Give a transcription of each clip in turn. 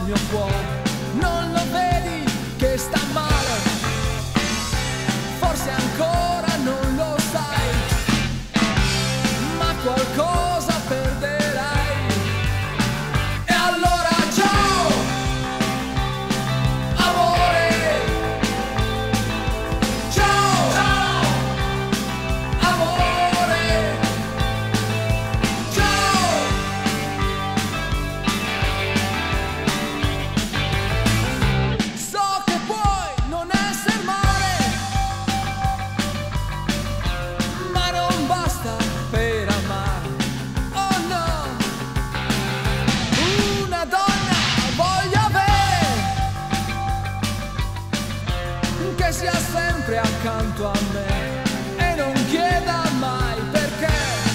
mio cuore. Non lo vedi che sta male? Forse ancora non lo sai, ma qualcosa perderai. E allora ciao, amore. Ciao, ciao, amore. Ciao. So che puoi non essere male, ma non basta per amare. Oh no, una donna voglio avere che sia sempre accanto a me e non chieda mai perché,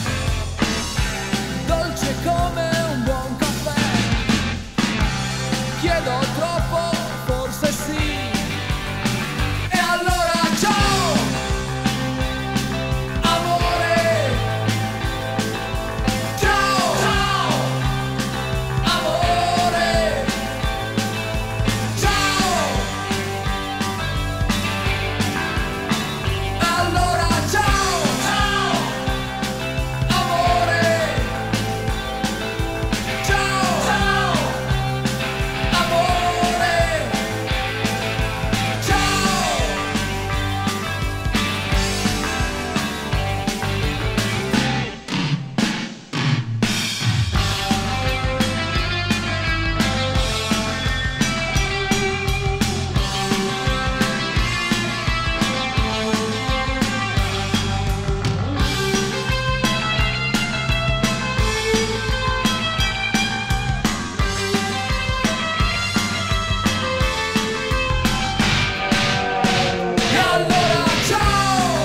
dolce come un buon caffè. Chiedo troppo, forse sì. E allora ciao, amore. Ciao, ciao, amore. Ciao. Allora ciao, ciao, amore. Ciao, ciao, amore. Ciao. E allora ciao,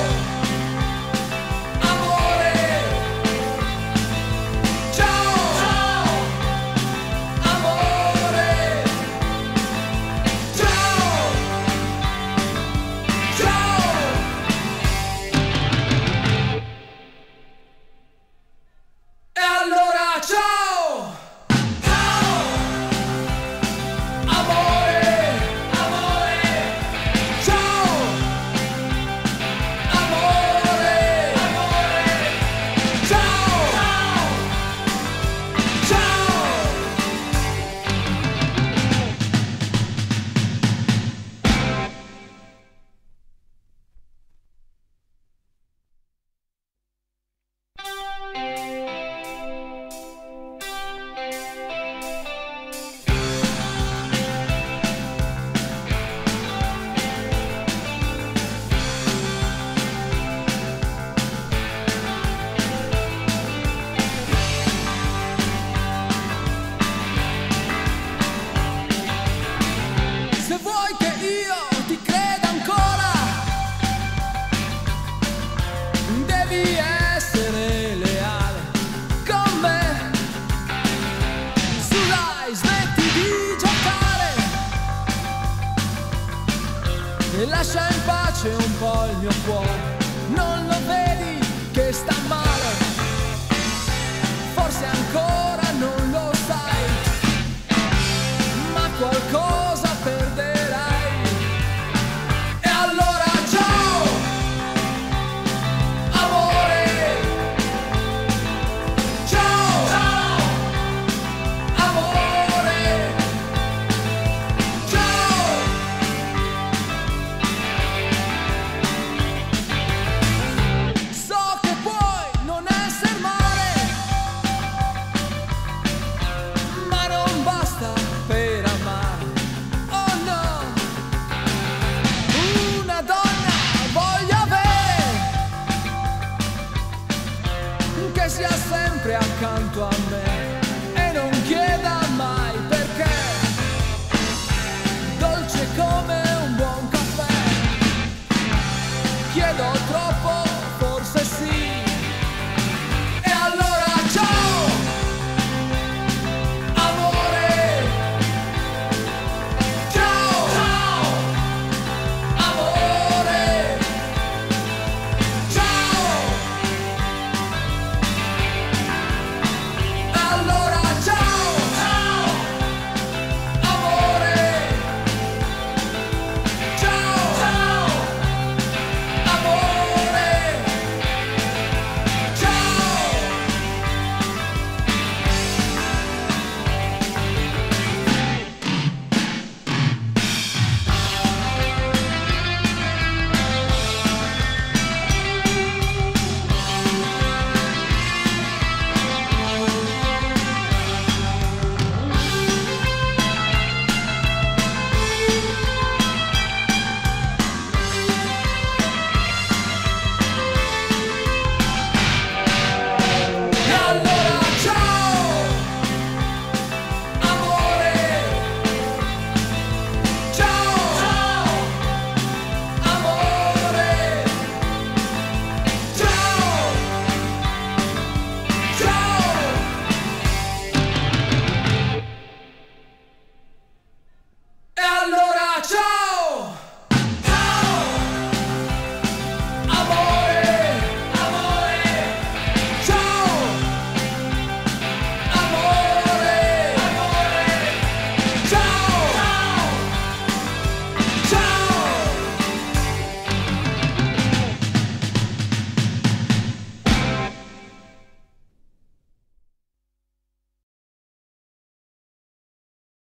amore. Ciao, ciao, amore. Ciao, ciao. E allora ciao, ciao, amore, amore. Ciao, amore, amore. Ciao, ciao, ciao. Se vuoi che io ti creda ancora, devi essere leale con me. Su dai, smetti di giocare e lascia in pace un po' il mio cuore. Non lo vedi che sta male? Forse ancora non lo sai, ma qualcosa